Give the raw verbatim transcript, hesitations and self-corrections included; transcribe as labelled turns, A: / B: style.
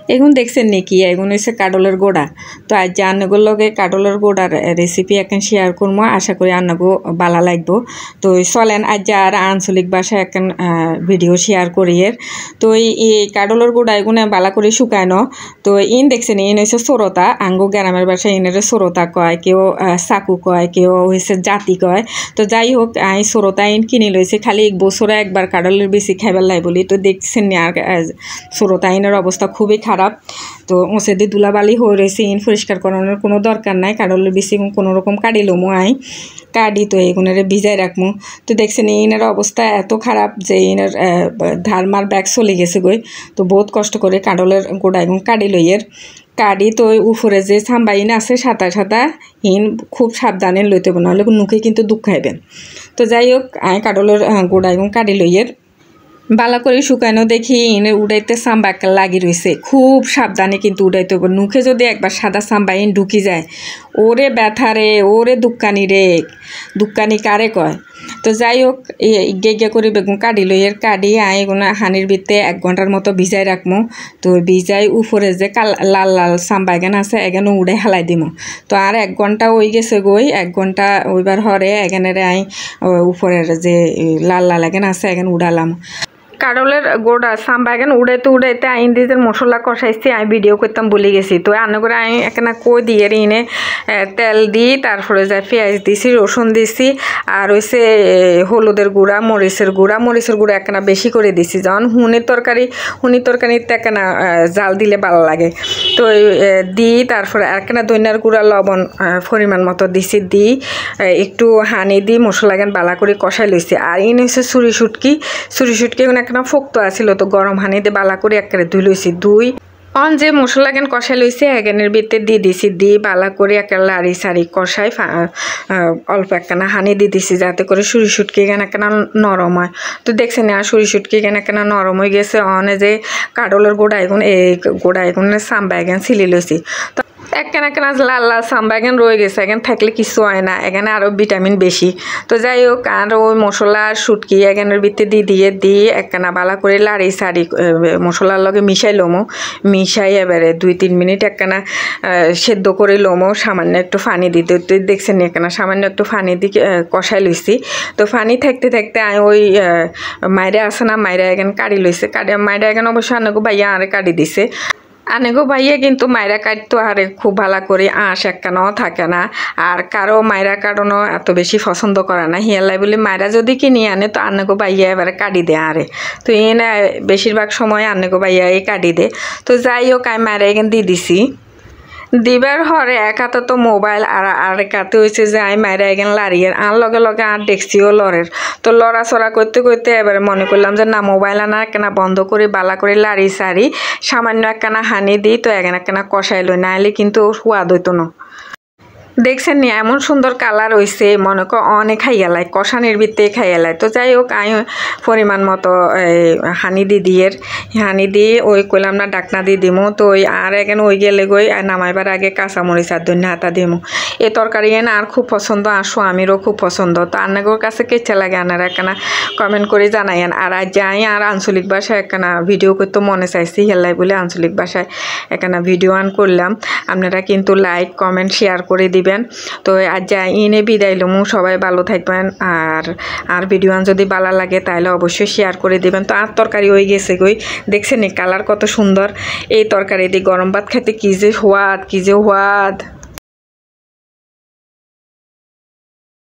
A: এগুন দেখছেন নাকি এগুন হচ্ছে কাডলের গোড়া। তো আজ যে আন্নাগুর লগে কাডলের গোড়ার রেসিপি এখন শেয়ার করবো, আশা করি আন্নাগো ভালো লাগবো। তো চলেন আজ যে আর আঞ্চলিক ভাষায় এখন ভিডিও শেয়ার করি এর। তো এই কাডলের গোড়া এগুনে ভালো করে শুকায় ন। তো ইন দেখছেন ইন হচ্ছে সরতা, আঙ্গো গ্রামের ভাষায় ইনের সরতা কয়, কেউ চাকু কয়, কেউ হচ্ছে জাতি কয়। তো যাই হোক আই সরতা ইন কিনে লইছে, খালি এক বছরে একবার কাডলের বেশি খাইবার লাই বলি। তো দেখছেন আর সরতা ইনের অবস্থা খুবই খারাপ। তো ওসে দিয়ে ধুলাবালি হয়ে রয়েছে, ইন পরিষ্কার করানোর কোনো দরকার নাই। কাডলের বেশি কোনো রকম কাটি লমো আই কাটি তো এগুনের ভিজাই রাখবো। তো দেখছেন ইনের অবস্থা এত খারাপ যে ইনের ধারমার ব্যাগ চলে গেছে গই। তো বহুত কষ্ট করে কাডলের গোড়া এবং কাটি লইয়ের কাটি তো উপরে যে সাম্বাইন আছে সাঁতার সাঁতা হিন খুব সাবধানে লইতে হবে, নাহলে নুকে কিন্তু দুঃখ খাইবেন। তো যাই হোক আয় কাডলের গোড়া এবং কাটি লইয়ের বালা করে শুকানো দেখি ইনে উড়াইতে সাম্বা একটা লাগি রয়েছে, খুব সাবধানে কিন্তু উড়াইতে হবে। নুখে যদি একবার সাদা সাম্বা ইন ঢুকি যায়, ওরে ব্যথা রে, ওরে দুক্কানি রে, দুক্কানি কারে কয়। তো যাই হোক গে গে করে বেগুন কাটি লইয়ের কাটি আই এগুলো হানির ভিতরে এক ঘন্টার মতো ভিজাই রাখবো। তো ভিজাই উপরে যে কাল লাল লাল সাম্বা এখানে আছে এখানে উড়ে হেলাই দিব। তো আর এক ঘন্টা ওই গেছে গই, এক ঘন্টা ওইবার হরে এখানে আই উপরের যে লাল লাল এখানে আছে এখানে উড়ালাম। কাডলের গোড়া সাম্বা এখন উড়াইতে উড়াইতে আইন দিয়ে যে মশলা কষাইছি আমি ভিডিও করতাম বলে গেছি। তো আনে করে আমি এখানে কই দিয়ে এনে তেল দিই, তারপরে যাই পেঁয়াজ দিছি, রসুন দিছি, আর হইছে হলুদের গুঁড়া, মরিচের গুঁড়া, মরিচের গুঁড়া একখানা বেশি করে দিছি, যেমন হুনির তরকারি হুনির তরকারিতে একখানা জাল দিলে ভালো লাগে। তো দিই, তারপরে একখানা ধনিয়ার গুঁড়া লবণ পরিমাণ মতো দিছি, দিই একটু হানি দিই, মশলা গান বালা করে কষাই লইছি। আর ইন হচ্ছে চুরি সুটকি, চুরি সুটকি একটা ফোক্ত আছিল, তো গরম হানি দিয়ে বালা করে একেবারে ধুই লইছি। দুই অন যে মশলা গান কষাই লইছে এগানের ভিতরে দিয়ে দিছি, দিয়ে বালা করে একেবারে লাড়ি সারি কষাই অল্প একখানা হানি দিয়ে দিছি, যাতে করে সুরি সুটকি গান একখানা নরম হয়। তো দেখছেন আর সুরি সুটকি গান একখানা নরম হয়ে গেছে। অনে যে কাডলের গোড়া এগুন এই গোড়া এগুনের সাম্বা এগান ছিলি লইছি। তো একখানা একখানা লাল লাল সাম্বা এখানে রয়ে গেছে, এখানে থাকলে কিছু হয় না, এখানে আরও ভিটামিন বেশি। তো যাই হোক আর ওই মশলা শুটকি এখানের ভিতরে দিয়ে দিয়ে দিয়ে একখানা বালা করে লাড়ি সারি মশলার লগে মিশাই লমো, মিশাই এবারে দুই তিন মিনিট একখানা সেদ্ধ করে লমো, সামান্য একটু পানি দিতে। তুই দেখছেন একখানা সামান্য একটু পানি দিয়ে কষাই লইছি। তো পানি থাকতে থাকতে আমি ওই মাইরা আছে না, মাইরা এখানে কাটি লইছে, কাটি মাইরা এখানে অবশ্য আনেগো ভাইয়া আরে কাটি দিছে। আনেগো ভাইয়া কিন্তু মাইরা কাটতো আরে খুব ভালো করে আঁশ একখানাও থাকে না, আর কারো মাইরা কাটানো এত বেশি পছন্দ করে না। হিয়ালাই বলে মাইরা যদি কিনে আনে তো আনেগো ভাইয়া এবারে কাটি দেয় আরে। তো এনে বেশিরভাগ সময় আনেগো ভাইয়া এই কাটি দে। তো যাই হোক আমি মাইরা এখানে দিয়ে দিছি। দিবার হরে এক হাতে তো মোবাইল আর আরেক হাতে হয়েছে যে আমি মাইরা এখানে লাড়িয়ে আর লগে লগে আর দেখছিও লড়ের। তো লড়াচড়া করতে করতে এবারে মনে করলাম যে না মোবাইল আনা একখানা বন্ধ করে বালা করে লাড়ি সারি সামান্য একখানা হানি দিই, তো এখানে একখানা কষাই লই, নাহলে কিন্তু সোয়াদ হইতো না। দেখছেন নি এমন সুন্দর কালার হয়েছে, মনে কর অনেক খাইয়ালাই কষানির ভিতরে খাইয়ালাই। তো যাই হোক আমি পরিমাণ মতো হানি দি দিয়ে হানি দিয়ে ওই কইলাম না ডাকনা দিয়ে দিমো। তো ওই আর এখানে ওই গেলে গই নামাইবার আগে কাঁচামরিচ আর ধনিয়া হাতা দিমো। এই তরকারি এনে আর খুব পছন্দ, আর স্বামীরও খুব পছন্দ। তো আন্নাগোর কাছে কেচা লাগে আনারা একখানা কমেন্ট করে জানাইন। আর আজ যাই আর আঞ্চলিক ভাষায় একখানা ভিডিও করতে মনে চাইছি, হেলাই বলে আঞ্চলিক ভাষায় একখানা ভিডিও অন করলাম। আপনারা কিন্তু লাইক কমেন্ট শেয়ার করে দিবেন। তো আজ যা ইনে বিদায় লমু, সবাই ভালো থাকবেন। আর আর ভিডিও যদি ভালো লাগে তাহলে অবশ্যই শেয়ার করে দিবেন। তো আর তরকারি হয়ে গেছে গই, দেখছেন কালার কত সুন্দর। এই তরকারি দিয়ে গরম ভাত খেতে কি যে স্বাদ, কি যে স্বাদ।